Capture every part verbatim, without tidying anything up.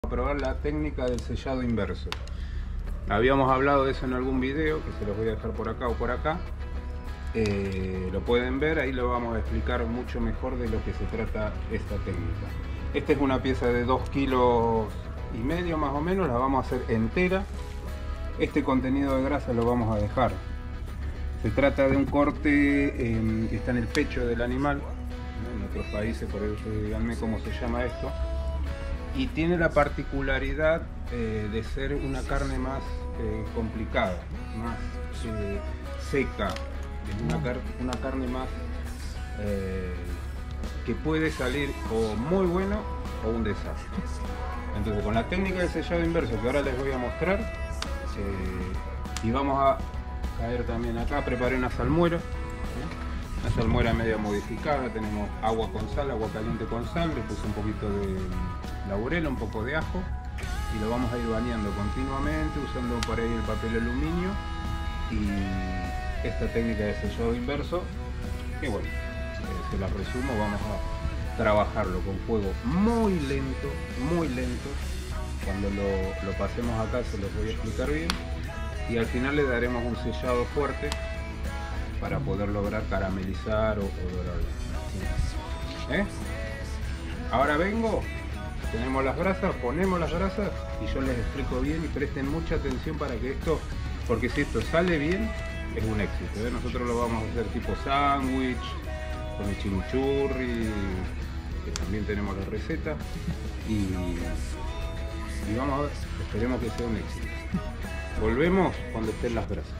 Probar la técnica del sellado inverso. Habíamos hablado de eso en algún video, que se los voy a dejar por acá o por acá. Eh, lo pueden ver, ahí lo vamos a explicar mucho mejor de lo que se trata esta técnica. Esta es una pieza de dos kilos y medio más o menos, la vamos a hacer entera. Este contenido de grasa lo vamos a dejar. Se trata de un corte eh, que está en el pecho del animal, ¿no? En otros países, por eso díganme cómo se llama esto. Y tiene la particularidad eh, de ser una carne más eh, complicada, más eh, seca, una, car una carne más eh, que puede salir o muy bueno o un desastre. Entonces, con la técnica de sellado inverso que ahora les voy a mostrar, eh, y vamos a caer también acá, preparé una salmuera, ¿eh? Una salmuera media modificada, tenemos agua con sal, agua caliente con sal, le puse un poquito de laurel, un poco de ajo y lo vamos a ir bañando continuamente usando por ahí el papel aluminio y esta técnica de sellado inverso, que bueno, eh, se la resumo, vamos a trabajarlo con fuego muy lento, muy lento. Cuando lo, lo pasemos acá se los voy a explicar bien y al final le daremos un sellado fuerte para poder lograr caramelizar o, o dorarlo. ¿Eh? Ahora vengo. Tenemos las brasas, ponemos las brasas y yo les explico bien y presten mucha atención para que esto, porque si esto sale bien, es un éxito, ¿eh? Nosotros lo vamos a hacer tipo sándwich, con el chimichurri, que también tenemos la receta, y, y vamos a ver, esperemos que sea un éxito. Volvemos cuando estén las brasas.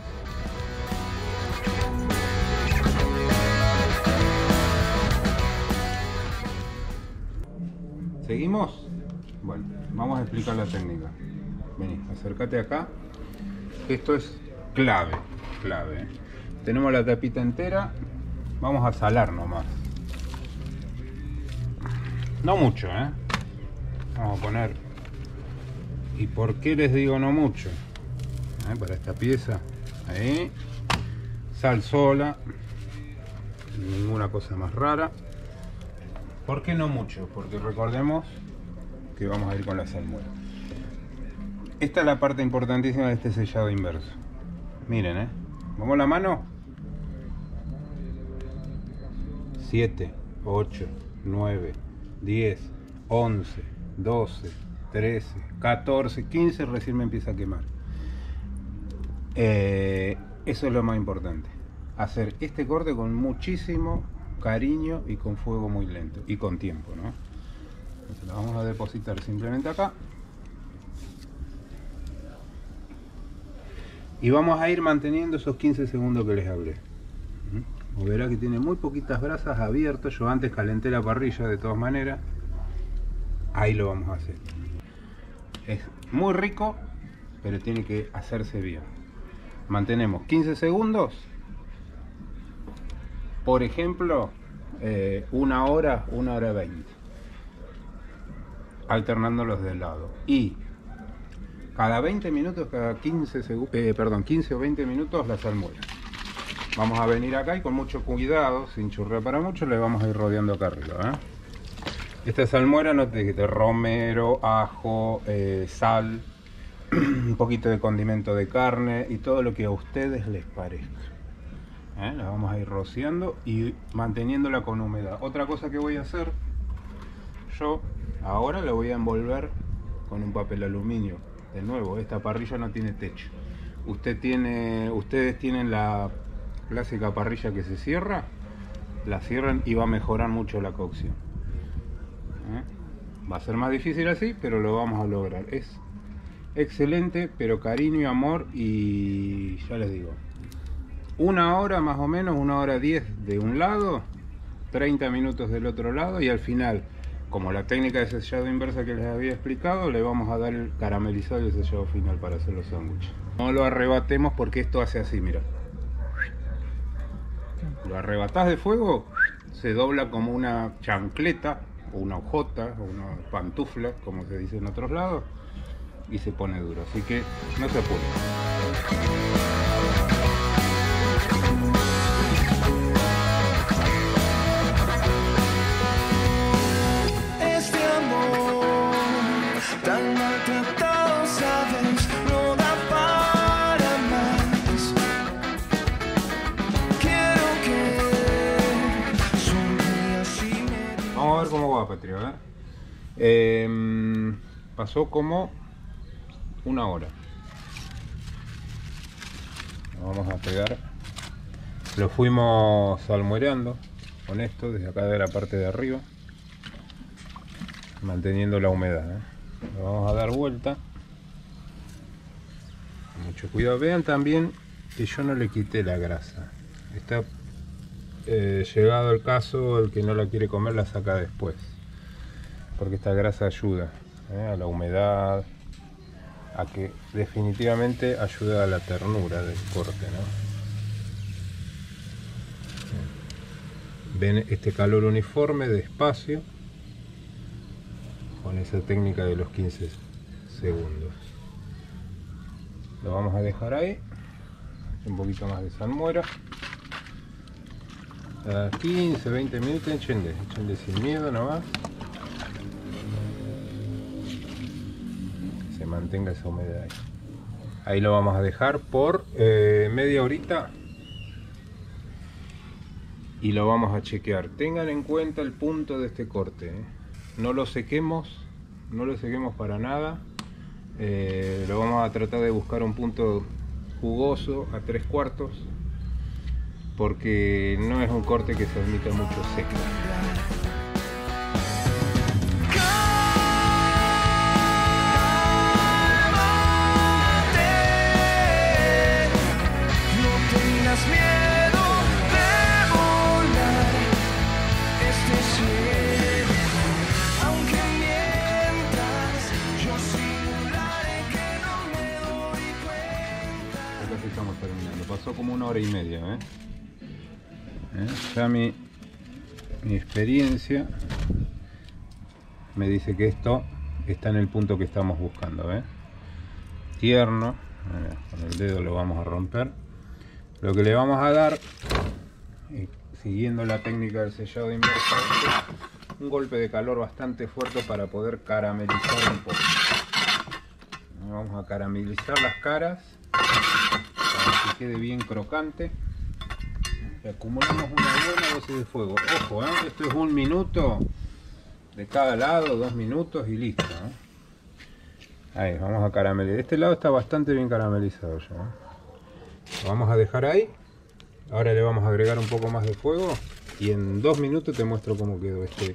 ¿Seguimos? Bueno, vamos a explicar la técnica. Vení, acércate acá. Esto es clave, clave. Tenemos la tapita entera. Vamos a salar nomás. No mucho, ¿eh? Vamos a poner... ¿Y por qué les digo no mucho? ¿Eh? Para esta pieza. Ahí. Sal sola. Ninguna cosa más rara. ¿Por qué no mucho? Porque recordemos que vamos a ir con la salmuera. Esta es la parte importantísima de este sellado inverso. Miren, ¿eh? ¿Vamos la mano? siete, ocho, nueve, diez, once, doce, trece, catorce, quince, recién me empieza a quemar. Eh, eso es lo más importante. Hacer este corte con muchísimo cariño y con fuego muy lento y con tiempo, ¿no? Entonces la vamos a depositar simplemente acá y vamos a ir manteniendo esos quince segundos que les hablé. ¿Mm? Verá que tiene muy poquitas brasas abiertas. Yo antes calenté la parrilla de todas maneras. Ahí lo vamos a hacer. Es muy rico, pero tiene que hacerse bien. Mantenemos quince segundos. Por ejemplo, eh, una hora, una hora veinte, alternándolos de lado. Y cada veinte minutos, cada quince segundos, eh, perdón, quince o veinte minutos la salmuera. Vamos a venir acá y con mucho cuidado, sin churrear para mucho, le vamos a ir rodeando acá arriba, ¿eh? Esta salmuera no te quite romero, ajo, eh, sal, un poquito de condimento de carne y todo lo que a ustedes les parezca. ¿Eh? La vamos a ir rociando y manteniéndola con humedad. Otra cosa que voy a hacer, yo ahora la voy a envolver con un papel aluminio. De nuevo, esta parrilla no tiene techo. Usted tiene, ustedes tienen la clásica parrilla que se cierra, la cierran y va a mejorar mucho la cocción. ¿Eh? Va a ser más difícil así, pero lo vamos a lograr. Es excelente, pero cariño y amor, y ya les digo, una hora más o menos, una hora diez de un lado, treinta minutos del otro lado, y al final, como la técnica de sellado inversa que les había explicado, le vamos a dar el caramelizado y el sellado final para hacer los sándwiches. No lo arrebatemos porque esto hace así, mira. Lo arrebatás de fuego, se dobla como una chancleta, o una hojota, o una pantufla, como se dice en otros lados, y se pone duro. Así que no se apuren. Este amor tan maltratado, sabes, no da para más. Quiero que sonrías y me... Vamos a ver cómo va, Patria, ¿eh? Eh, pasó como una hora. Lo vamos a pegar. Lo fuimos salmuereando con esto desde acá de la parte de arriba, manteniendo la humedad, ¿eh? Lo vamos a dar vuelta. Mucho cuidado. Vean también que yo no le quité la grasa. Está eh, llegado el caso, el que no la quiere comer la saca después, porque esta grasa ayuda, ¿eh? A la humedad, a que definitivamente ayuda a la ternura del corte, ¿no? Ven este calor uniforme, despacio, con esa técnica de los quince segundos. Lo vamos a dejar ahí, un poquito más de salmuera. A quince, veinte minutos, échenle, échenle sin miedo nomás. Que se mantenga esa humedad ahí. Ahí lo vamos a dejar por eh, media horita. Y lo vamos a chequear. Tengan en cuenta el punto de este corte, ¿eh? No lo sequemos, no lo sequemos para nada. Eh, lo vamos a tratar de buscar un punto jugoso a tres cuartos, porque no es un corte que se admita mucho seco. No tengas miedo de volar este cielo, aunque mientras yo simularé que no me doy cuenta. Ya casi estamos terminando. Pasó como una hora y media, ¿eh? ¿Eh? Ya mi, mi experiencia me dice que esto está en el punto que estamos buscando, ¿eh? Tierno. Eh, con el dedo lo vamos a romper. Lo que le vamos a dar, eh, siguiendo la técnica del sellado inverso, un golpe de calor bastante fuerte para poder caramelizar un poco. Vamos a caramelizar las caras para que quede bien crocante. Y acumulamos una buena dosis de fuego. Ojo, ¿eh? Esto es un minuto de cada lado, dos minutos y listo, ¿eh? Ahí, vamos a caramelizar. Este lado está bastante bien caramelizado ya, ¿eh? Lo vamos a dejar ahí. Ahora le vamos a agregar un poco más de fuego y en dos minutos te muestro cómo quedó este.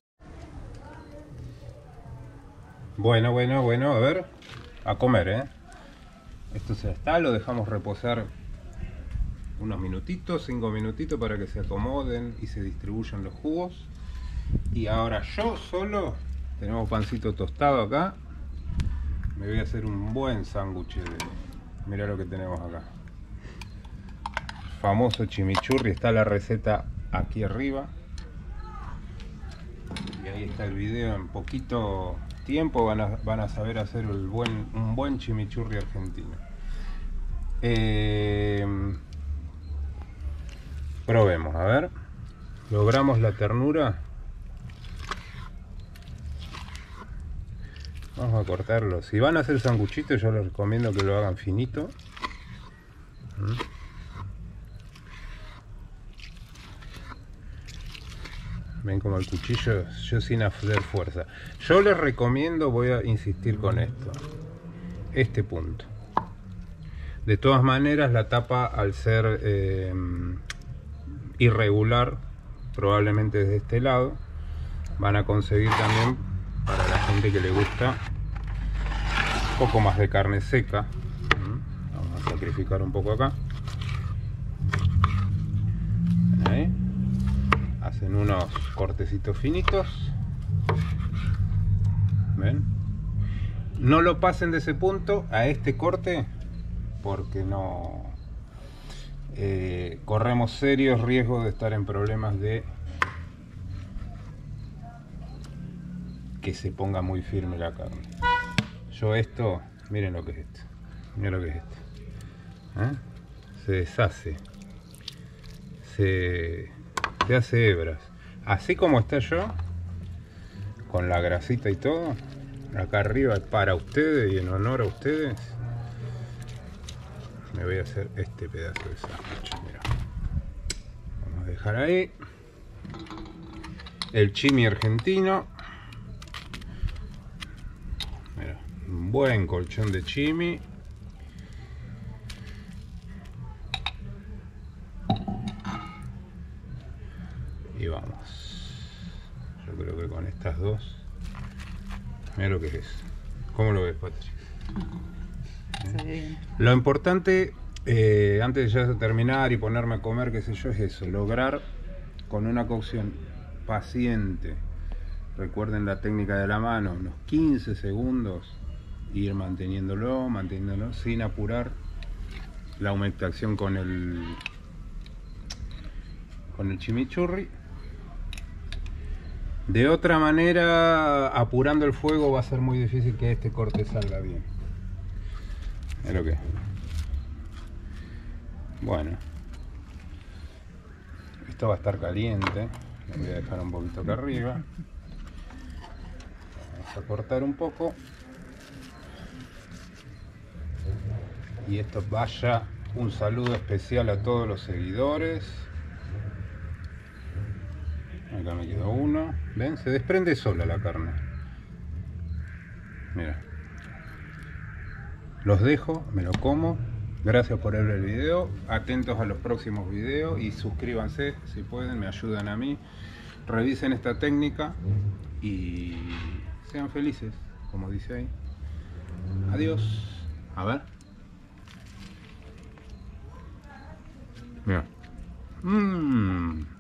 Bueno, bueno, bueno, a ver, a comer, ¿eh? Esto ya está, lo dejamos reposar unos minutitos, cinco minutitos para que se acomoden y se distribuyan los jugos. Y ahora yo solo, tenemos pancito tostado acá, me voy a hacer un buen sándwich de... Mirá lo que tenemos acá. Famoso chimichurri, está la receta aquí arriba. Y ahí está el video, en poquito tiempo van a, van a saber hacer el buen, un buen chimichurri argentino. Eh, probemos, a ver. Logramos la ternura. Vamos a cortarlo. Si van a hacer sanguchitos, yo les recomiendo que lo hagan finito. Ven como el cuchillo, yo sin hacer fuerza. Yo les recomiendo, voy a insistir con esto, este punto. De todas maneras, la tapa, al ser eh, irregular, probablemente desde este lado, van a conseguir también, para la gente que le gusta un poco más de carne seca. Vamos a sacrificar un poco acá. Ahí. Hacen unos cortecitos finitos. ¿Ven? No lo pasen de ese punto a este corte, porque no eh, corremos serios riesgos de estar en problemas de que se ponga muy firme la carne. Yo esto, miren lo que es esto, miren lo que es esto, ¿eh? Se deshace, se, se hace hebras, así como está yo, con la grasita y todo, acá arriba para ustedes y en honor a ustedes me voy a hacer este pedazo de sándwich. Mira, vamos a dejar ahí el chimi argentino. Mira, un buen colchón de chimi. Y vamos. Yo creo que con estas dos. Mira lo que es. ¿Cómo lo ves, Patricia? Se ve bien. Lo importante, eh, antes de ya terminar y ponerme a comer, qué sé yo, es eso. Lograr con una cocción paciente. Recuerden la técnica de la mano. Unos quince segundos. Ir manteniéndolo, manteniéndolo sin apurar la humectación con el, con el chimichurri. De otra manera, apurando el fuego va a ser muy difícil que este corte salga bien. Es lo que es. Bueno, esto va a estar caliente. Lo voy a dejar un poquito acá arriba. Vamos a cortar un poco. Y esto vaya un saludo especial a todos los seguidores. Acá me quedó uno. ¿Ven? Se desprende sola la carne. Mira. Los dejo, me lo como. Gracias por ver el video. Atentos a los próximos videos y suscríbanse si pueden, me ayudan a mí. Revisen esta técnica y sean felices, como dice ahí. Adiós. A ver. Mira. Mmm.